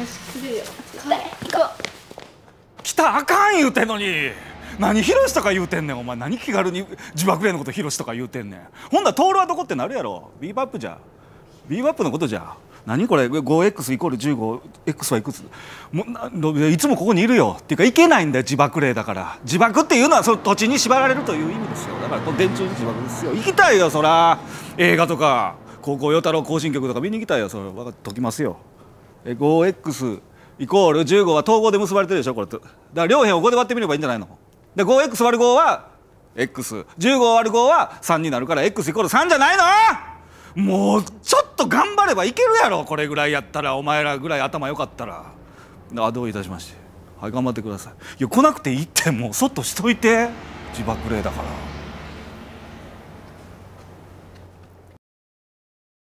し来るよ。行こう。 来たらあかん言うてんのに。何ヒロシとか言うてんねん。お前何気軽に呪縛霊のことヒロシとか言うてんねん。ほんだらトールはどこってなるやろ。ビーバップじゃ。ビーバップのことじゃ。何これ 5x イコール 15x はいくつもういつもここにいるよっていうかいけないんだよ呪縛霊だから。呪縛っていうのはその土地に縛られるという意味ですよ。だからこの電柱呪縛ですよ。行きたいよそら。映画とか高校与太郎行進曲とか見に行きたいよ。それ分かっときますよ。5x イコール15は統合で結ばれてるでしょこれと。だから両辺を5で割ってみればいいんじゃないの。で 5x 割る5は x15 割る5は3になるから x イコール3じゃないの。もうちょっと頑張ればいけるやろ。これぐらいやったらお前らぐらい頭良かったら。どういたしまして。はい頑張ってください。いや来なくていいってもうそっとしといて。呪縛霊だから。